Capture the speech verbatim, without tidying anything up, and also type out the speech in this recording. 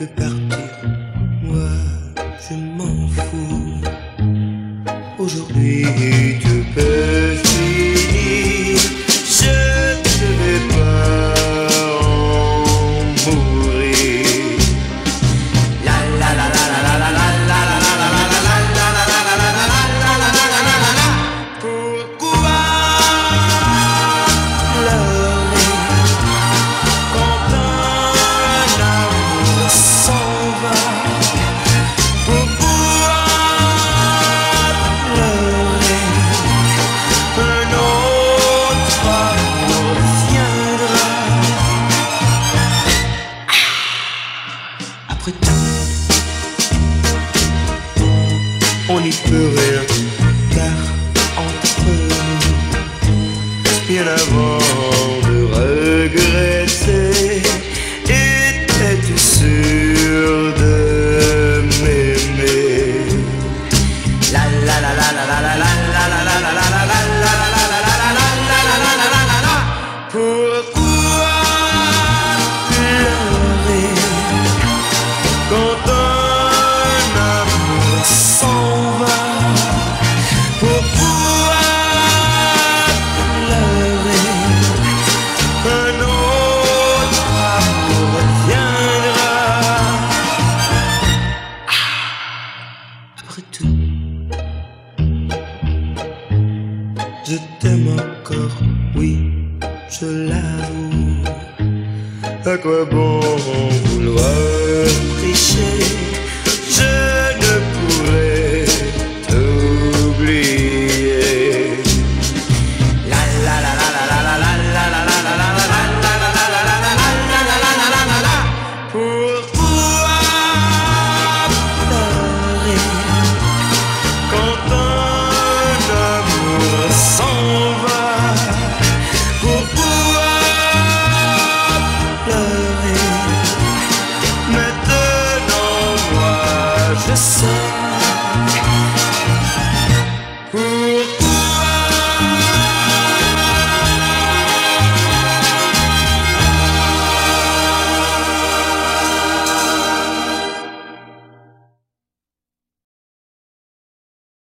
peux partir, moi je m'en fous. Aujourd'hui tu peux finir, je ne vais pas en mourir. La la la la la la la la la la la la la la la la la la. Pourquoi pleurer quand un amour s'en va? Pourquoi pleurer? Un autre amour viendra. Après tout, on n'y peut rien, car entre nous, bien avant de regretter.